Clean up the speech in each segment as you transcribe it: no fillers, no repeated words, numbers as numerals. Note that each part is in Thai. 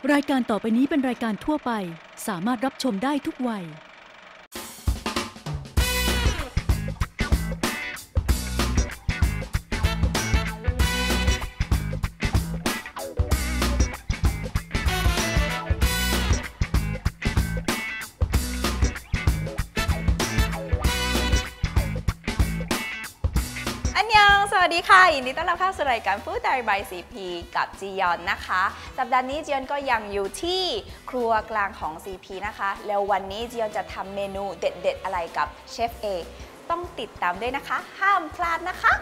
รายการต่อไปนี้เป็นรายการทั่วไปสามารถรับชมได้ทุกวัยสวัสดีค่ะยินดีต้อนรับเข้าสู่รายการ Food Diary by CP กับจียอนนะคะสัปดาห์นี้จียอนก็ยังอยู่ที่ครัวกลางของ CP นะคะแล้ววันนี้จียอนจะทำเมนูเด็ดๆอะไรกับเชฟเอต้องติดตามด้วยนะคะห้ามพลาดนะคะ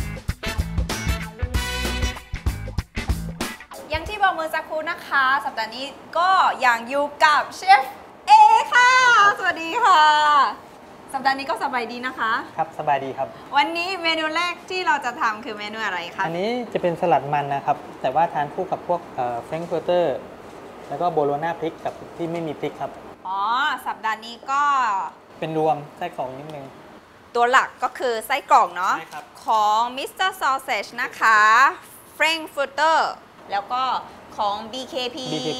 อย่างที่บอกเมื่อสักครู่นะคะสัปดาห์นี้ก็ยังอยู่กับเชฟเอค่ะสวัสดีค่ะสัปดาห์นี้ก็สบายดีนะคะครับสบายดีครับวันนี้เมนูแรกที่เราจะทำคือเมนูอะไรคะอันนี้จะเป็นสลัดมันนะครับแต่ว่าทานคู่กับพวกแฟรงก์เฟิร์เตอร์แล้วก็โบโลน่าพริกกับที่ไม่มีพริกครับอ๋อสัปดาห์นี้ก็เป็นรวมไส้กรอกนิดนึงตัวหลักก็คือไส้กรอกเนาะใช่ครับของมิสเตอร์ซอสเซจนะคะแฟรงก์เฟิร์เตอร์แล้วก็ของ BKP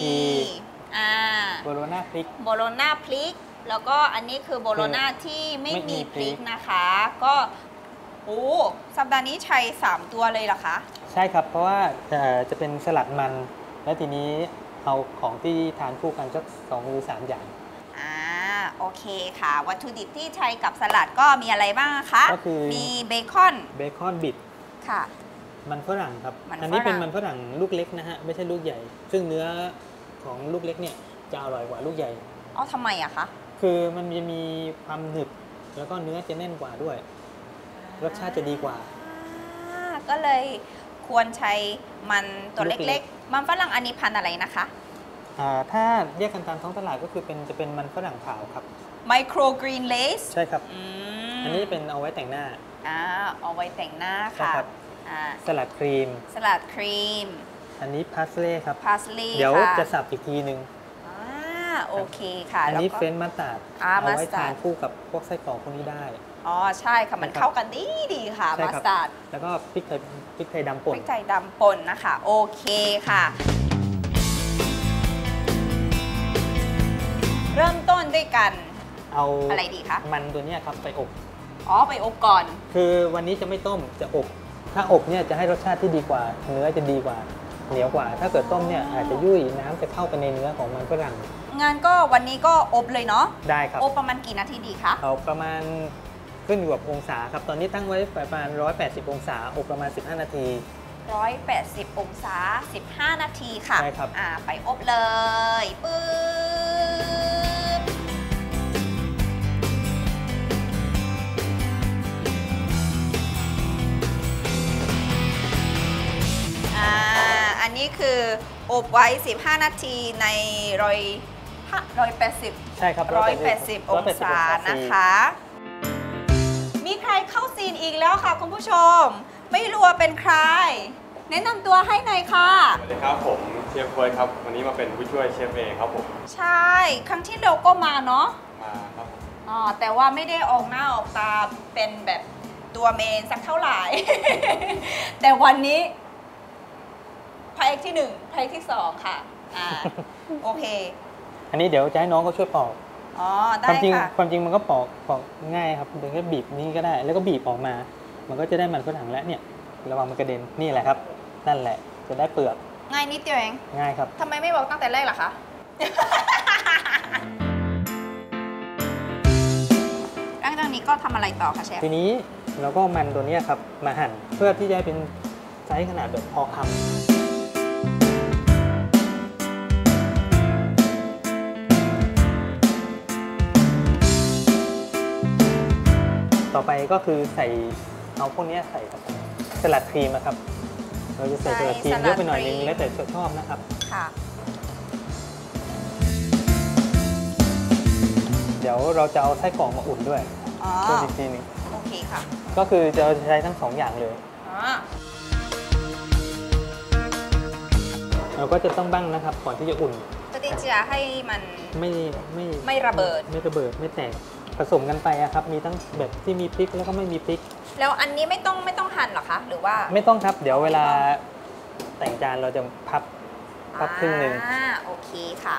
โบโลน่าพริกโบโลน่าพริกแล้วก็อันนี้คือโบโลน่าที่ไม่มีพริกนะคะก็โอ้สัปดาห์นี้ใช้3ตัวเลยเหรอคะใช่ครับเพราะว่าจะเป็นสลัดมันแล้วทีนี้เอาของที่ทานคู่กันสัก2 หรือ 3อย่างโอเคค่ะวัตถุดิบที่ใช้กับสลัดก็มีอะไรบ้างคะก็คือมีเบคอนบิดค่ะมันฝรั่งครับอันนี้เป็นมันฝรั่งลูกเล็กนะฮะไม่ใช่ลูกใหญ่ซึ่งเนื้อของลูกเล็กเนี่ยจะอร่อยกว่าลูกใหญ่อ๋อทำไมอะคะคือมันจะมีความหนึบแล้วก็เนื้อจะแน่นกว่าด้วยรสชาติจะดีกว่าก็เลยควรใช้มันตัวเล็กๆมันฝรั่งอันนี้พันธุ์อะไรนะคะถ้าแยกกันตามท้องตลาดก็คือจะเป็นมันฝรั่งขาวครับไมโครกรีนเลสใช่ครับอันนี้เป็นเอาไว้แต่งหน้าเอาไว้แต่งหน้าค่ะสลัดครีมอันนี้พาสเล่ครับเดี๋ยวจะสับอีกทีนึงโอเคค่ะอันนี้เฟรนช์มัสตาร์ดเอาไว้ทานคู่กับพวกไส้กรอกพวกนี้ได้อ๋อใช่ค่ะมันเข้ากันดีค่ะมัสตาร์ดแล้วก็พริกไทยดำป่นนะคะโอเคค่ะเริ่มต้นด้วยกันเอาอะไรดีคะมันตัวนี้ครับไปอบไปอบก่อนคือวันนี้จะไม่ต้มจะอบถ้าอบเนี่ยจะให้รสชาติที่ดีกว่าเนื้อจะดีกว่าเหนียวกว่าถ้าเกิดต้มเนี่ยอาจจะยุ่ยน้ำจะเข้าไปในเนื้อของมันฝรั่งงานก็วันนี้ก็อบเลยเนาะได้ครับอบประมาณกี่นาทีดีคะเอาประมาณขึ้นอยู่กับองศาครับตอนนี้ตั้งไว้ประมาณ180องศาอบประมาณ15นาที 180องศา15นาทีค่ะใช่ครับไปอบเลยปึ๊บอันนี้คืออบไว้15นาทีใน180 ใช่ครับ 180องศานะคะมีใครเข้าซีนอีกแล้วค่ะคุณผู้ชมไม่รู้ว่าเป็นใครแนะนำตัวให้หน่อยค่ะสวัสดีครับผมเชฟเฟิร์สครับวันนี้มาเป็นผู้ช่วยเชฟเองครับผมใช่ครั้งที่เราก็มาเนาะมาครับแต่ว่าไม่ได้ออกหน้าออกตาเป็นแบบตัวเมนสักเท่าไหร่ แต่วันนี้พระเอกที่1พระเอกที่2ค่ะโอเคอันนี้เดี๋ยวจะให้น้องก็ช่วยปอกได้ค่ะความจริงมันก็ปอกง่ายครับเดี๋ยวก็บีบนี้ก็ได้แล้วก็บีบออกมามันก็จะได้มันฝรั่งแล้วเนี่ยระวังมันกระเด็นนี่แหละครับนั่นแหละจะได้เปลือกง่ายนิดเดียวเองง่ายครับทำไมไม่บอกตั้งแต่แรกล่ะคะ หลังจากนี้ก็ทำอะไรต่อคะเชฟทีนี้เราก็มันตัวนี้ครับมาหั่นเพื่อที่จะเป็นไซส์ขนาดแบบพอคำต่อไปก็คือเอาพวกนี้ใส่กับสลัดครีมนะครับเราจะใส่สลัดครีมเยอะไปหน่อยนึงแล้วแต่ชอบนะครับค่ะเดี๋ยวเราจะเอาไส้กรอกมาอุ่นด้วยอีกทีนึงโอเคค่ะก็คือจะใช้ทั้ง2อย่างเลยเราก็จะต้องบั้งนะครับก่อนที่จะอุ่นจะติจะให้มันไม่ระเบิดไม่แตกผสมกันไปครับมีทั้งแบบที่มีพริกแล้วก็ไม่มีพริกแล้วอันนี้ไม่ต้องหั่นหรอคะหรือว่าไม่ต้องครับเดี๋ยวเวลาแต่งจานเราจะพับครับครึ่งหนึ่งโอเคค่ะ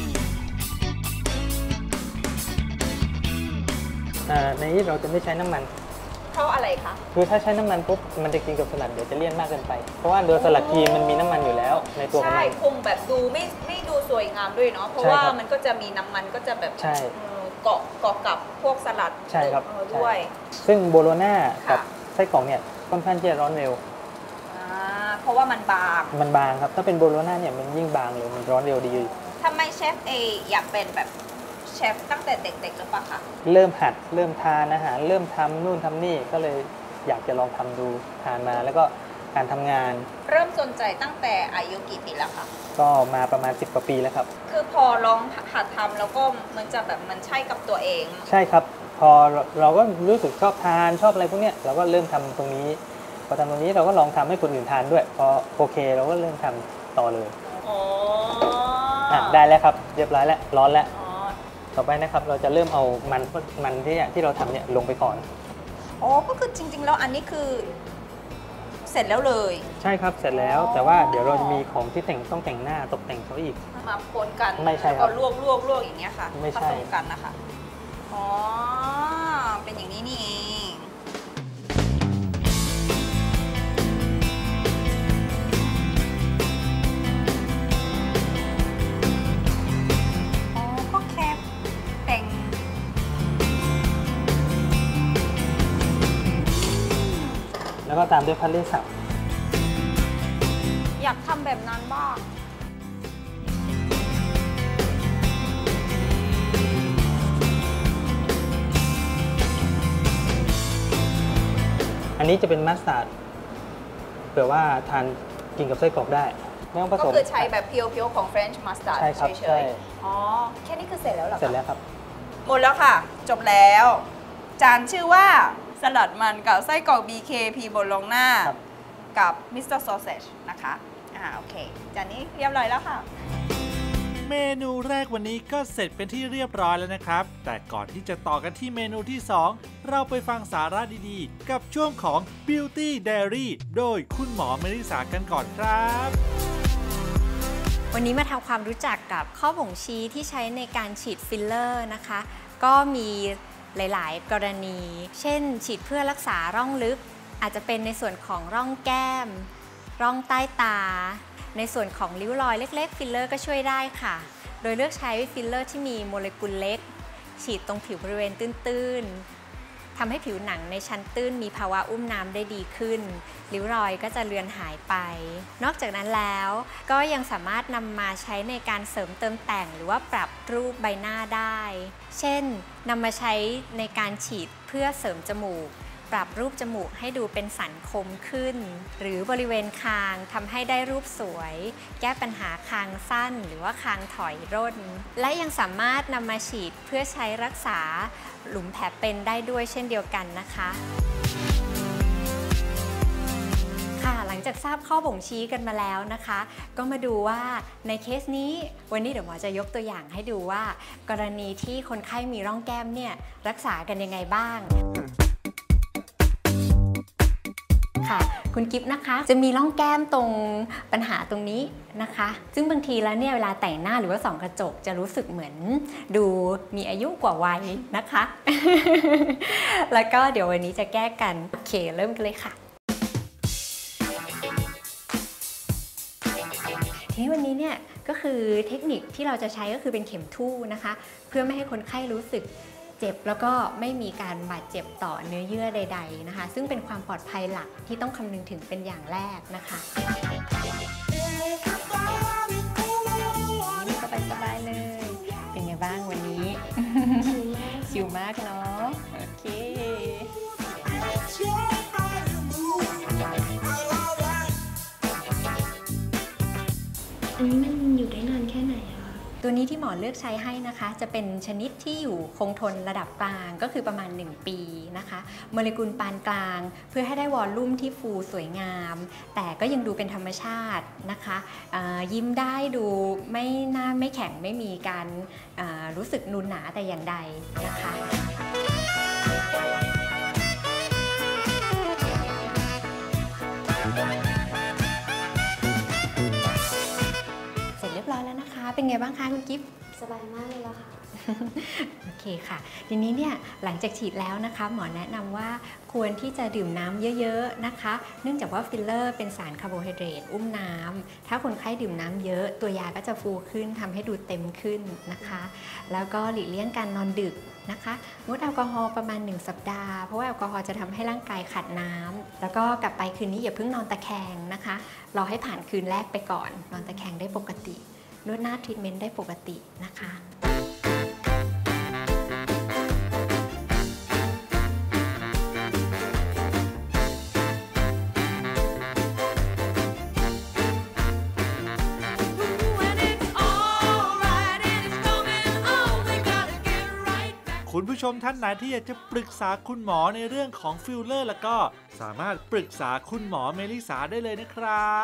ในนี้เราจะไม่ใช้น้ำมันเพราะอะไรคะคือถ้าใช้น้ำมันปุ๊บมันจะกินกับสลัดเดี๋ยวจะเลี่ยนมากเกินไปเพราะว่าโดยสลัดครีมมันมีน้ำมันอยู่แล้วในตัวของใช่มันคงแบบดูไม่ดูสวยงามด้วยเนาะเพราะใช่ว่าครับมันก็จะมีน้ำมันก็จะแบบใช่เกาะกับพวกสลัดใช่ครับด้วยซึ่งโบโลน่ากับค่ะไส้กรอกเนี่ยค่อนข้างที่จะร้อนเร็วเพราะว่ามันบางมันบางครับถ้าเป็นโบโลน่าเนี่ยมันยิ่งบางเลยมันร้อนเร็วดีทำไมเชฟอยากเป็นแบบเชฟตั้งแต่เด็กๆหรือเปล่าคะเริ่มหัดเริ่มทานอาหารเริ่มทำนู่นทำนี่ก็เลยอยากจะลองทำดูทานมาแล้วก็การทำงานเริ่มสนใจตั้งแต่อายุกี่ปีแล้วคะก็มาประมาณ10 กว่าปีแล้วครับคือพอลองหัดทำแล้วก็มันจะแบบมันใช่กับตัวเองใช่ครับพอเราก็รู้สึกชอบทานชอบอะไรพวกเนี้ยเราก็เริ่มทำตรงนี้พอทำตรงนี้เราก็ลองทำให้คนอื่นทานด้วยพอโอเคเราก็เริ่มทำต่อเลยอ๋อได้แล้วครับเรียบร้อยแล้วร้อนแล้วอ๋อต่อไปนะครับเราจะเริ่มเอามันที่เราทำเนี่ยลงไปก่อนอ๋อ ก็คือจริงๆ แล้วอันนี้คือเสร็จแล้วเลยใช่ครับเสร็จแล้วแต่ว่าเดี๋ยวเราจะมีของที่ต้องแต่งหน้าตกแต่งเขาอีกมาคนกันไม่ใช่ครับแล้วก็ลวกอย่างเงี้ยค่ะไม่ผใช่สมกันนะคะ อ๋อ เป็นอย่างนี้นี่เอง อ๋อ ก็แค่แต่งแล้วก็ตามด้วยพันเล่สับอยากทำแบบนั้นบ้างอันนี้จะเป็นมัสตาร์ดเผื่อว่าทานกินกับไส้กรอกได้ไม่ต้องผก็สมคือใช้แบบเพียวๆของ French mustard ใช่ครับเฉใช่ยๆ อ๋อ แค่นี้คือเสร็จแล้วเหรอคะเสร็จแล้วครับหมดแล้วค่ะ จบแล้ว จานชื่อว่าสลัดมันกับไส้กรอก BKP บนลงหน้าครับกับ Mr. Sausage นะคะโอเค จานนี้เรียบร้อยแล้วค่ะเมนูแรกวันนี้ก็เสร็จเป็นที่เรียบร้อยแล้วนะครับ แต่ก่อนที่จะต่อกันที่เมนูที่ 2 เราไปฟังสาระดีๆ กับช่วงของ Beauty Diary โดยคุณหมอเมริสากันก่อนครับวันนี้มาทำความรู้จักกับข้อบ่งชี้ที่ใช้ในการฉีดฟิลเลอร์นะคะ ก็มีหลายๆ กรณี เช่น ฉีดเพื่อรักษาร่องลึก อาจจะเป็นในส่วนของร่องแก้ม ร่องใต้ตา ในส่วนของริ้วรอยเล็กๆฟิลเลอร์ก็ช่วยได้ค่ะ โดยเลือกใช้ฟิลเลอร์ที่มีโมเลกุลเล็ก ฉีดตรงผิวบริเวณตื้นๆทำให้ผิวหนังในชั้นตื้นมีภาวะอุ้มน้ำได้ดีขึ้น ริ้วรอยก็จะเลือนหายไป นอกจากนั้นแล้วก็ยังสามารถนำมาใช้ในการเสริมเติมแต่งหรือว่าปรับรูปใบหน้าได้ เช่นนำมาใช้ในการฉีดเพื่อเสริมจมูก ปรับรูปจมูกให้ดูเป็นสันคมขึ้น หรือบริเวณคางทำให้ได้รูปสวย แก้ปัญหาคางสั้นหรือว่าคางถอยร่น และยังสามารถนำมาฉีดเพื่อใช้รักษาหลุมแผลเป็นได้ด้วยเช่นเดียวกันนะคะค่ะหลังจากทราบข้อบ่งชี้กันมาแล้วนะคะ ก็มาดูว่าในเคสนี้วันนี้เดี๋ยวหมอจะยกตัวอย่างให้ดูว่า กรณีที่คนไข้มีร่องแก้มเนี่ยรักษากันยังไงบ้างค่ะคุณกิฟต์นะคะจะมีร่องแก้มตรงปัญหาตรงนี้นะคะ ซึ่งบางทีแล้วเนี่ยเวลาแต่งหน้าหรือว่าส่องกระจกจะรู้สึกเหมือนดูมีอายุกว่าวัยนะคะ แล้วก็เดี๋ยววันนี้จะแก้กันโอเคเริ่มกันเลยค่ะทีนี้วันนี้เนี่ยก็คือเทคนิคที่เราจะใช้ก็คือเป็นเข็มทู่นะคะเพื่อไม่ให้คนไข้รู้สึกเจ็บแล้วก็ไม่มีการบาดเจ็บต่อเนื้อเยื่อใดๆนะคะซึ่งเป็นความปลอดภัยหลักที่ต้องคำนึงถึงเป็นอย่างแรกนะคะสบายๆเลยเป็นไงบ้างวันนี้ ชิลมากเนาะโอเคอันนี้มันอยู่ได้นานแค่ไหนอะคะตัวนี้ที่หมอเลือกใช้ให้นะคะจะเป็นชนิดที่อยู่คงทนระดับกลางก็คือประมาณ1 ปีนะคะโมเลกุลปานกลางเพื่อให้ได้วอลลุ่มที่ฟูสวยงามแต่ก็ยังดูเป็นธรรมชาตินะคะยิ้มได้ดูไม่หน้าไม่แข็งไม่มีการรู้สึกนูนหนาแต่อย่างใดนะคะเป็นไงบ้างคะคุณกิฟต์สบายมากเลยล่ะค่ะโอเคค่ะทีนี้เนี่ยหลังจากฉีดแล้วนะคะหมอแนะนำว่าควรที่จะดื่มน้ำเยอะๆนะคะเนื่องจากว่าฟิลเลอร์เป็นสารคาร์โบไฮเดรตอุ้มน้ำถ้าคนไข้ดื่มน้ำเยอะตัวยาก็จะฟูขึ้นทำให้ดูเต็มขึ้นนะคะแล้วก็หลีกเลี่ยงการนอนดึกนะคะงดแอลกอฮอล์ประมาณ1 สัปดาห์เพราะว่าแอลกอฮอล์จะทำให้ร่างกายขาดน้ำแล้วก็กลับไปคืนนี้อย่าเพิ่งนอนตะแคงนะคะรอให้ผ่านคืนแรกไปก่อนนอนตะแคงได้ปกตินวดหน้าทรีทเมนต์ได้ปกตินะคะคุณผู้ชมท่านไหนที่อยากจะปรึกษาคุณหมอในเรื่องของฟิลเลอร์แล้วก็สามารถปรึกษาคุณหมอเมลิสาได้เลยนะครับ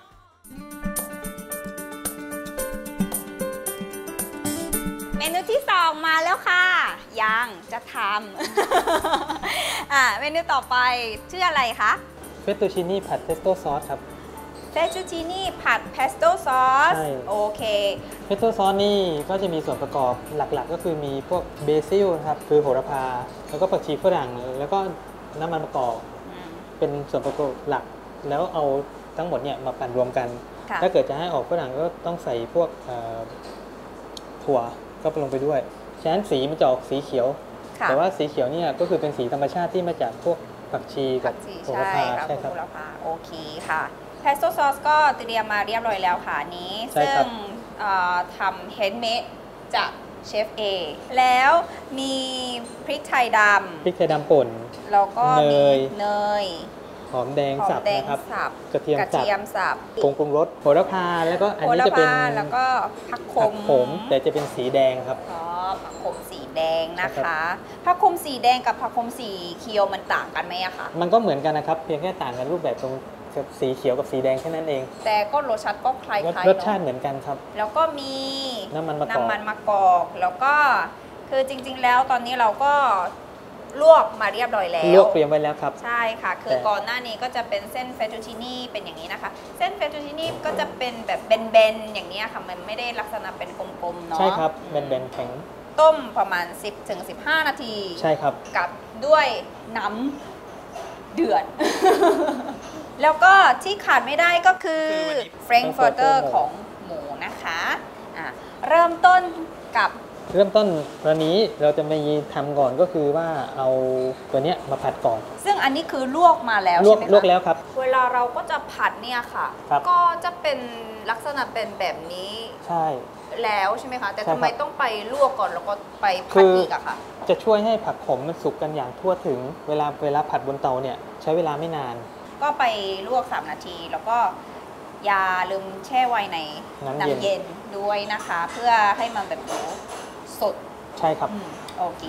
เมนูที่2มาแล้วค่ะยังจะทำ เมนูต่อไปชื่ออะไรคะเฟตตูชินี่ผัดเพสโต้ซอสครับเฟตตูชินี่ผัดเพสโต้ซอสใช่โอเคเพสโต้ซอสนี่ก็จะมีส่วนประกอบหลักๆ ก็คือมีพวกเบซิลนะครับคือโหระพาแล้วก็ผักชีฝรั่งแล้วก็น้ำมันมะกอกเป็นส่วนประกอบหลักแล้วเอาทั้งหมดเนี่ยมาปั่นรวมกันค่ะถ้าเกิดจะให้ออกฝรั่งก็ต้องใส่พวกถั่วก็ลงไปด้วยฉะนั้นสีมันจะออกสีเขียวค่ะแต่ว่าสีเขียวเนี่ยก็คือเป็นสีธรรมชาติที่มาจากพวกผักชีกับโหระใช่พาค่ะใช่ครับโหระพาโอเคค่ะเพสโต้ซอสก็เตรียมมาเรียบร้อยแล้วค่ะนี้ใช่ซึ่ครังบทำเฮนด์เมดจากเชฟเอแล้วมีพริกไทยดพริกไทยดำป่นำแล้วก็มีเนยเนยหอมแดงหอสัมบแดงนะครับสับกระเทียมกระสับเทียมสับผงปรุงรสโหระพาแล้วก็อันโหนี้ระจะเป็นพาแล้วก็ผักขผักมขมแต่จะเป็นสีแดงครับอ๋อผักขมสีแดงนะครัคะบผักขมสีแดงกับผักขมสีเขียวมันต่างกันไหมอะคะมันก็เหมือนกันนะครับเพียงแค่ต่างกันรูปแบบตรงสีเขียวกับสีแดงแค่นั้นเองแต่ก็รสชาติก็คล้ายๆรเนาะสชาติเหมือนกันครับแล้วก็มีน้ำมันมะกอกน้ำมันมะกอกแล้วก็คือจริงๆแล้วตอนนี้เราก็ลวกมาเรียบร้อยแล้วลวกเตรียมไว้แล้วครับใช่ค่ะคือก่อนหน้านี้ก็จะเป็นเส้นเฟตตูชินี่เป็นอย่างนี้นะคะ เส้นเฟตตูชินี่ก็จะเป็นแบบเบนๆอย่างนี้ค่ะมันไม่ได้ลักษณะเป็นกลมๆเนาะใช่ครับแบนๆแข็งต้มประมาณ 10-15 นาทีใช่ครับกับด้วยน้ำเดือด แล้วก็ที่ขาดไม่ได้ก็คือเฟรนช์ฟอร์เตอร์ของหมูนะคะเริ่มต้นกับเริ่มต้นวันนี้เราจะมีทำก่อนก็คือว่าเอาตัวเนี้ยมาผัดก่อนซึ่งอันนี้คือลวกมาแล้วลวใช่กไหมคะลวกแล้วครับเวลาเราก็จะผัดเนี่ยค่ะครับก็จะเป็นลักษณะเป็นแบบนี้ใช่แล้วใช่ไหมคะ แต่ใช่ครัทำบไมต้องไปลวกก่อนแล้วก็ไปผัดอีกอะค่ะจะช่วยให้ผักขมมันสุกกันอย่างทั่วถึงเวลาผัดบนเตาเนี่ยใช้เวลาไม่นานก็ไปลวก3 นาที แล้วก็อย่าลืมแช่ไว้ในน้ำน้ำเย็นเย็นด้วยนะคะ เพื่อให้มันแบบสดใช่ครับโอเค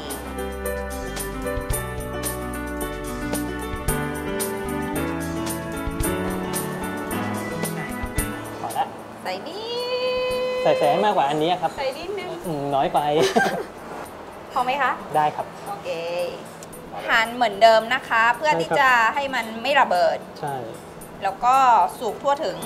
พอละใส่นิดใส่แสงมากกว่าอันนี้ครับใส่นิดนึงน้อยไปพอไหมคะได้ครับโอเคหั่นเหมือนเดิมนะคะ เพื่อใช่ที่ครับจะให้มันไม่ระเบิดใช่แล้วก็สุกทั่วถึง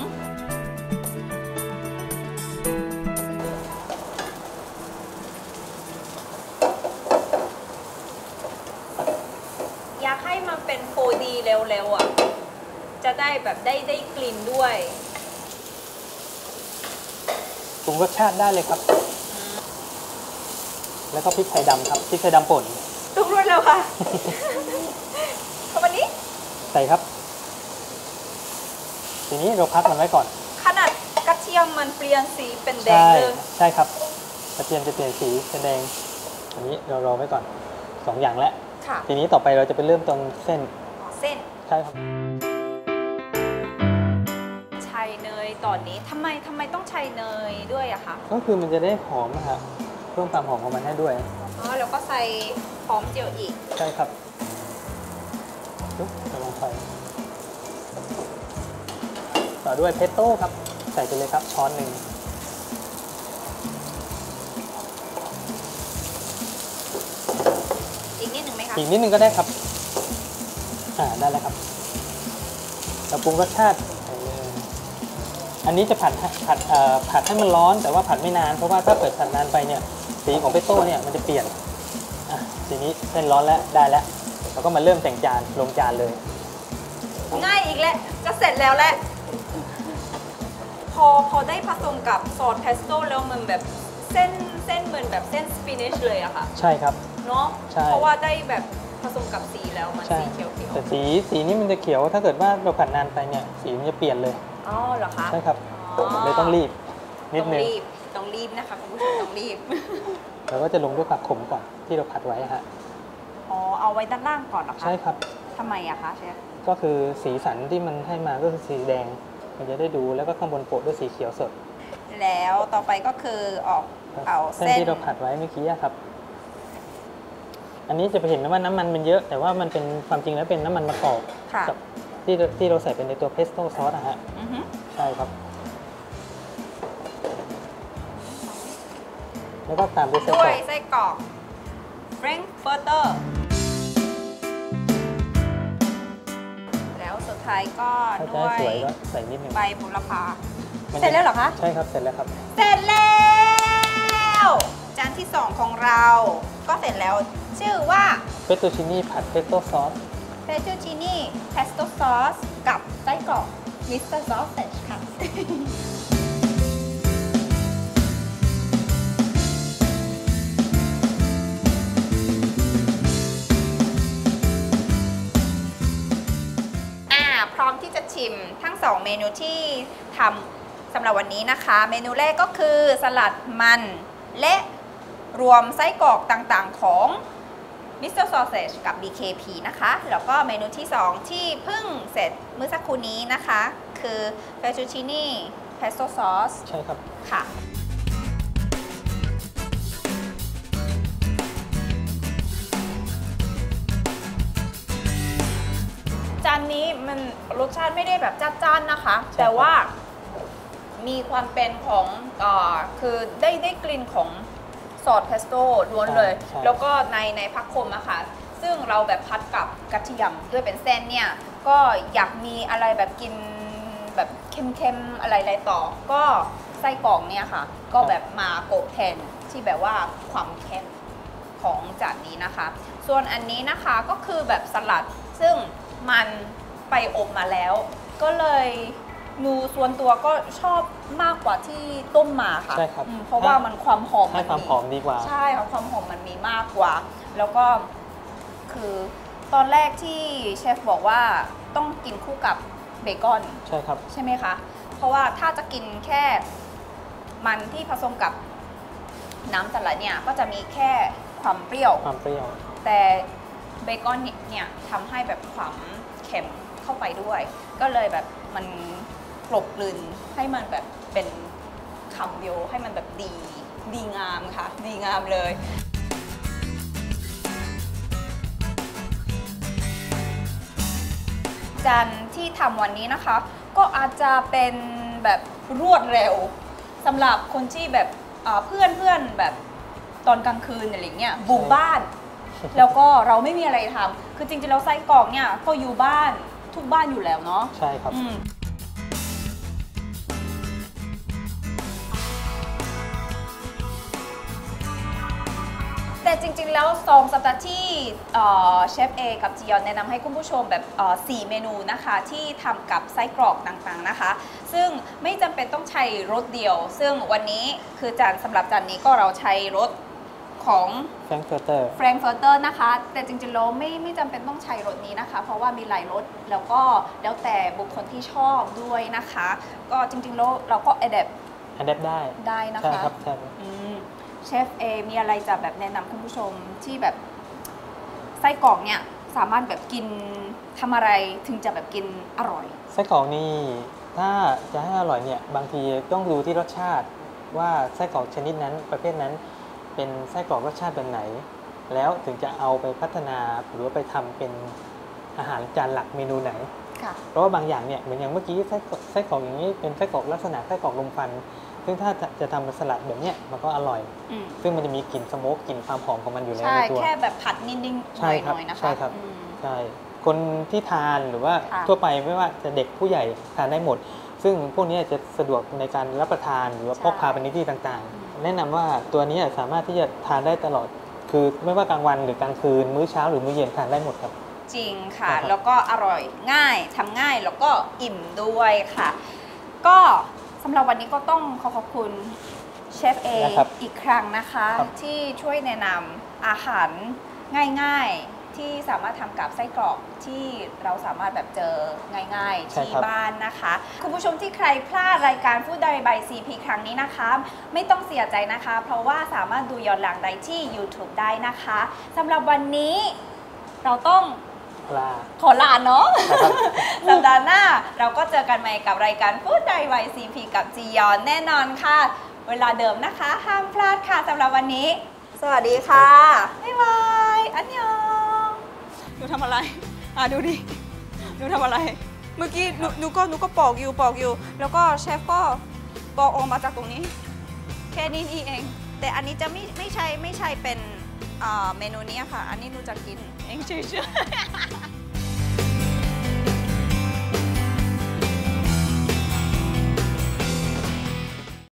อยากให้มันเป็นโฟดีเร็วๆอ่ะ จะได้แบบได้กลิ่นด้วยปรุงรสชาติได้เลยครับ แล้วก็พริกไทยดำครับพริกไทยดำป่นทุกรสแล้วค่ะ วันนี้ใส่ครับ ทีนี้เราพักมันไว้ก่อนขนาดกระเทียมมันเปลี่ยนสีเป็นแดงใช่เลยใช่ครับกระเทียมจะเปลี่ยนสีเป็นแดงอันนี้เรารอไว้ก่อน2 อย่างแล้วค่ะทีนี้ต่อไปเราจะไปเริ่มตรงเส้นเส้นใช่ครับใช้เนยตอนนี้ทำไมต้องใช้เนยด้วยอะคะก็คือมันจะได้หอมนะครับเพิ่มความหอมของมันให้ด้วยอ๋อแล้วก็ใส่หอมเจียวอีกใช่ครับปุ๊บจะลงไปต่อด้วยเพสโต้ครับใส่ไปเลยครับช้อนหนึ่งอีกนิดหนึ่งไหมคะอีกนิดนึงก็ได้ครับได้แล้วครับเราปรุงรสชาติใส่เลยอันนี้จะผัดให้มันร้อนแต่ว่าผัดไม่นานเพราะว่าถ้าเกิดผัดนานไปเนี่ยสีของเปสโต้เนี่ยมันจะเปลี่ยนทีนี้เส้นร้อนแล้วได้แล้วเราก็มาเริ่มแต่งจานลงจานเลยง่ายอีกแล้วจะเสร็จแล้วแหละพอได้ผสมกับซอสเพสโต้แล้วมันแบบเส้นเหมือนแบบเส้นสปินิชเลยอะค่ะใช่ครับเนาะใช่เพราะว่าได้แบบผสมกับสีแล้วมันใช่สีเขียวแต่สีนี้มันจะเขียวถ้าเกิดว่าเราผัดนานไปเนี่ยสีมันจะเปลี่ยนเลยๆอ๋อเหรอคะใช่ครับอ๋อเลยต้องรีบนิดนึงต้องรีบนะคะคุณผู้ชมต้องรีบเราก็จะลงด้วยผักขมก่อนที่เราผัดไว้ฮะอ๋อเอาไว้ด้านล่างก่อนเหรอคะใช่ครับทำไมอะคะเชฟก็คือสีสันที่มันให้มาก็คือสีแดงมันจะได้ดูแล้วก็ข้างบนโปะด้วยสีเขียวสดแล้วต่อไปก็คือเอาเส้นเส้นที่เราผัดไว้เมื่อกี้ครับ อันนี้จะไปเห็นว่าน้ำมันมันเยอะ แต่ว่ามันเป็นความจริงแล้วเป็นน้ำมันมะกอกค่ะกับที่เราใส่เป็นในตัวเพสโต้ซอสนะฮะอือฮึใช่ครับ แล้วก็ตามด้วยไส้ด้กรวอย กไส้กรอกแฟรงก์เฟิร์เตอร์แล้วสุดท้ายก็ถ้าจะด้วให้ยสวยก็ใส่นิดนึงใบบุรพามันจะเสร็จแล้วเหรอคะใช่ครับเสร็จแล้วครับเสร็จแล้ว จานที่ 2 ของเรา ก็เสร็จแล้ว ชื่อว่าเฟตตูชินี่ผัดเพสโต้ซอสเฟจูชินี่เพสโต้ซอสกับไส้กรอกมิสเตอร์ซอสเซจค่ะ พร้อมที่จะชิมทั้ง 2 เมนูที่ทำสำหรับวันนี้นะคะ เมนูแรกก็คือสลัดมันและรวมไส้กรอกต่างๆของ Mr. Sausage กับ BKP นะคะ แล้วก็เมนูที่ 2 ที่เพิ่งเสร็จเมื่อสักครู่นี้นะคะ คือ Fettuccine Pesto Sauce ใช่ครับค่ะ จานนี้มันรสชาติไม่ได้แบบจัดจ้านนะคะ แต่ว่ามีความเป็นของคือได้กลิ่นของซอสเพสโต้ล้วนเลยใช่แล้วก็ในผักขมอะค่ะ ซึ่งเราแบบพัดกับกระเทียมด้วยเป็นเส้นเนี่ย ก็อยากมีอะไรแบบกินแบบเค็มๆอะไรต่อ ก็ไส้กรอกเนี่ยค่ะ ก็แบบมาโกะแทนที่แบบว่าความเค็มของจานนี้นะคะ ส่วนอันนี้นะคะก็คือแบบสลัดซึ่งมันไปอบมาแล้ว ก็เลยนูส่วนตัวก็ชอบมากกว่าที่ต้มมาค่ะใช่ครับเพราะว่ามันความหอมให้ความหอมดีกว่าใช่ค่ะความหอมมันมีมากกว่า แล้วก็คือตอนแรกที่เชฟบอกว่าต้องกินคู่กับเบคอนใช่ครับใช่ไหมคะ เพราะว่าถ้าจะกินแค่มันที่ผสมกับน้ำสลัดเนี่ยก็จะมีแค่ความเปรี้ยวความเปรี้ยวแต่เบคอนเนี่ยทำให้แบบความเค็มเข้าไปด้วย ก็เลยแบบมันกลบกลืนให้มันแบบเป็นคำเดียวให้มันแบบดีงามค่ะ ดีงามเลย จานที่ทำวันนี้นะคะ ก็อาจจะเป็นแบบรวดเร็วสำหรับคนที่แบบเพื่อนแบบตอนกลางคืนอะไรเงี้ยบุกบ้าน แล้วก็เราไม่มีอะไรทำคือจริงๆแล้วไส้กรอกเนี่ยก็อยู่บ้านทุกบ้านอยู่แล้วเนาะใช่ครับแต่จริงๆแล้ว2 สัปดาห์ที่เชฟเอกับจียอนแนะนำให้คุณผู้ชมแบบ4 เมนูนะคะที่ทำกับไส้กรอกต่างๆนะคะ ซึ่งไม่จำเป็นต้องใช้รสเดียว ซึ่งวันนี้คือสำหรับจานนี้ก็เราใช้รสของแฟรงก์เฟิร์เตอร์แฟรงก์เฟิร์เตอร์นะคะ แต่จริงๆแล้วไม่จำเป็นต้องใช้รสนี้นะคะ เพราะว่ามีหลายรสแล้วก็แล้วแต่บุคคลที่ชอบด้วยนะคะ ก็จริงๆแล้วเราก็อัดแอปได้นะคะใช่ครับใช่ครับเชฟเอมีอะไรจะแบบแนะนำคุณผู้ชมที่แบบไส้กรอกเนี่ยสามารถแบบกินทำอะไรถึงจะแบบกินอร่อยไส้กรอกนี่ถ้าจะให้อร่อยเนี่ยบางทีต้องดูที่รสชาติว่าไส้กรอกชนิดนั้นประเภทนั้นเป็นไส้กรอกรสชาติแบบไหน แล้วถึงจะเอาไปพัฒนาหรือว่าไปทำเป็นอาหารจานหลักเมนูไหนค่ะเพราะว่าบางอย่างเนี่ยเหมือนอย่างเมื่อกี้ไส้กรอกอย่างนี้เป็นไส้กรอกลักษณะไส้กรอกลมควันซึ่งถ้าจะทำเป็นสลัดแบบเนี้ยมันก็อร่อย ซึ่งมันจะมีกลิ่นสโมกกลิ่นความหอมของมันอยู่แล้วใช่ในตัวแค่แบบผัดนิดๆหใช่ครับน่อยๆนะคะใช่ครับอืมใช่คนที่ทานหรือว่าค่ะทั่วไปไม่ว่าจะเด็กผู้ใหญ่ทานได้หมดซึ่งพวกนี้จะสะดวกในการรับประทานหรือว่าพกพาไปในที่ต่างๆ แนะนำว่าตัวนี้สามารถที่จะทานได้ตลอดคือไม่ว่ากลางวันหรือกลางคืนมื้อเช้าหรือมื้อเย็นทานได้หมดครับจริงค่ะครับแล้วก็อร่อยง่ายทำง่ายแล้วก็อิ่มด้วยค่ะ ก็สำหรับวันนี้ก็ต้องขอบคุณเชฟเออีกครั้งนะคะ ที่ช่วยแนะนำอาหารง่ายๆที่สามารถทำกับไส้กรอกที่เราสามารถแบบเจอง่ายๆที่บ้านนะคะคุณผู้ชมที่ใครพลาดรายการ Food Diary by CP ครั้งนี้นะคะไม่ต้องเสียใจนะคะ เพราะว่าสามารถดูย้อนหลังได้ที่ YouTube ได้นะคะสำหรับวันนี้เราต้องขอลาเนาะ สัปดาห์หน้าเราก็เจอกันใหม่กับรายการ Food Diary by CP กับจียอนแน่นอนค่ะเวลาเดิมนะคะห้ามพลาดค่ะสำหรับวันนี้สวัสดีค่ะบ๊ายบายอันยองหนูทำอะไรดูดิหนูทำอะไรเมื่อกี้หนูก็ปอกอยู่แล้วก็เชฟก็ปอกออกมาจากตรงนี้แค่นี้เองแต่อันนี้จะไม่ใช่เป็นเมนูนี้ค่ะอันนี้หนูจะกินเองเฉยๆ